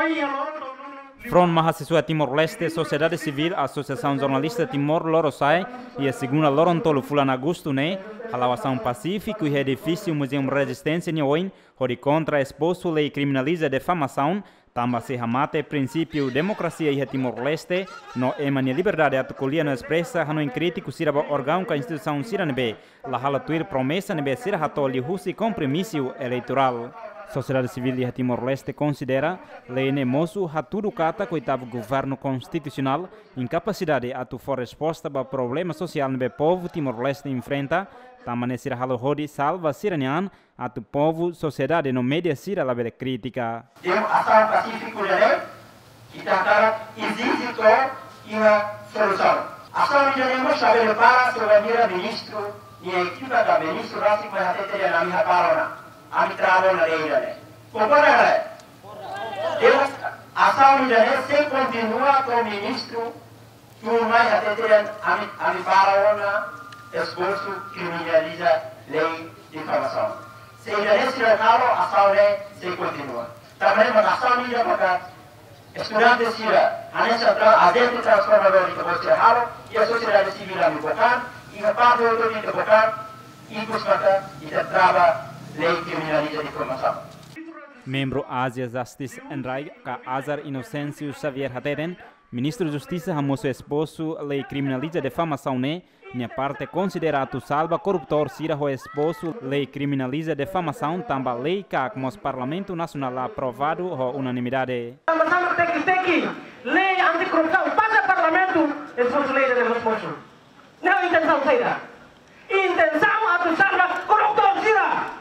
Front Mahasiswa Timor-Leste, Sociedade Civil, Associação Jornalista Timor-Lorosai e a segunda Lorontolo Fulano Augusto, Halawação Pacífico e edifício Museu Resistência Nhoin, onde contra exposto lei criminaliza defamação, também se ramate princípio democracia e Timor-Leste, no emania liberdade atucolia no expressa, hano em crítico siraba órgão com a instituição siranebe, la halatuir promessa nebe sirahatoli husi compromisso eleitoral. Sociedade Civil de Timor-Leste considera lei nemoso haturu kata coitavo governo constitucional incapacidade a for resposta para problema social no povo Timor-Leste enfrenta, também sira halohodi salva siranian a tu povo sociedade no media sira la bela crítica. Ação pacífico lhe kita cara exige uma solução. Ação de nemo saber para soberania ministro e a equipe da ministro rasi vai até na minha parona. Ami trabalho na lei dele. Concorda? Deus, ação dele se continua com o ministro, tu mais até ami parona, esforço criminaliza lei de difamação. Se ele se recalo, ação dele se continua. Também uma ação de para estudantes sira, a dentro transformador de você recalo e a sociedade civil a me botar e a parte do de botar e buscar e trabalha lei criminaliza difamação. Membro Asia Justice Enrai, ka Azar Inocêncio Xavier Hateten, Ministro da Justiça Ramoso Esposo, lei criminaliza difamação minha parte considera tu salva corruptor sira ho esposo, lei criminaliza difamação, tamba lei ka como Parlamento Nacional aprovado ho unanimidade. Sama-sama teki-teki, lei anti-corrupção, passa Parlamento, esposo lei de esposo. Não intenção saída. Intenção a tu salva corruptor sira.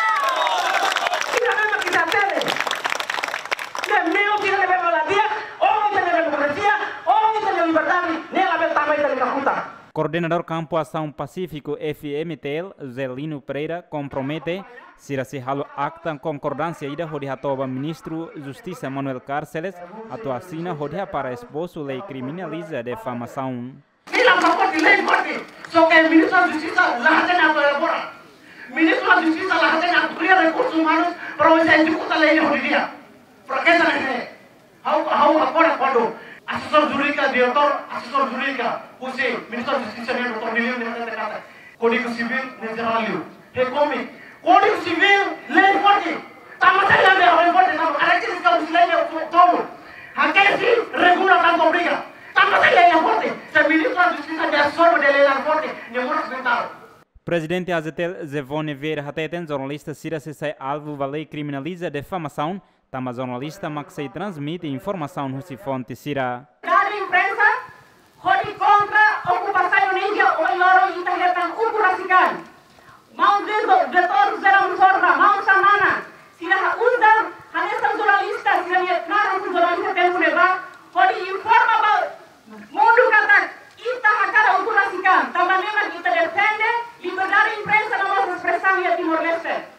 Coordenador Campo Ação Pacífico FMTL, Zelino Pereira, compromete se halo acta concordância ida hodihatoba Ministro Justiça Manuel Carceles, atuação hodia para esposo lei criminaliza defamação. Bila pacote lei forte, só que o Ministro da Justiça lá tem a elaborar. Ministro da Justiça lá tem a criar recursos humanos para executar a lei hodia. Para que essa lei? How agora quando assessor jurídica, diretor, assessor jurídica, você, Ministro da Justiça, Dr. Nilio, Código Civil, Generalio, Recomi, Código Civil, lei forte, estamos aí na lei forte, estamos características dos leis todo, aqui se regula tanto obriga, estamos aí lei forte, se o Ministro da Justiça de absorbe de lei forte, não vamos sentar. Presidente Azetel Zevone Vieira Hateten, jornalista Sira se alvo da lei criminaliza defamação, tama jornalista Maxei transmite informação no fonte Sira. Dari imprensa, hodi kontra okupasayo ninja o yoro itahetan ukurasikan. Mau detor zeram sorna, mau samana. Sila undang hanesan jornalista, sila naran jornalista tempuneba, hodi informa about mundu kata kita hakara ukurasikan. Tambah kita defende liberdade imprensa na nossa expressão e Timor-Leste.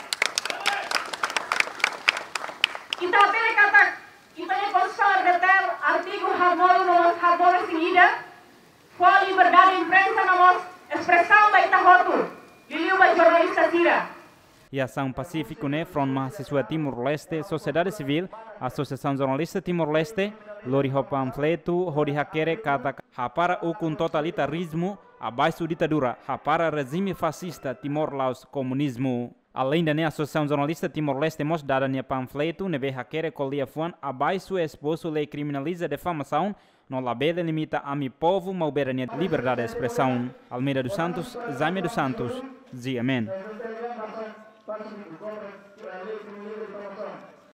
Kita pilih kata, kita ini konsol detail artigo harmoni seguida, qual liberdade imprensa na expressão da Itahotu, liliu ba jornalista Sira. E Ação Pacífico, Front Mahasiswa Timor-Leste, Sociedade Civil, Associação Jornalista Timor-Leste, Lori ho panfleto, hori hakere kata hapara ukun totalitarismo, abaixo ditadura, hapara regime fascista Timor-Laos comunismo. Além da Associação Jornalista Timor-Leste mostrada no panfleto, neve hakere colia fuan abaixo exposto lei criminaliza defamação, no labela limita a mi povo mauberania liberdade de expressão. Almeida dos Santos, Jaime dos Santos, Amém.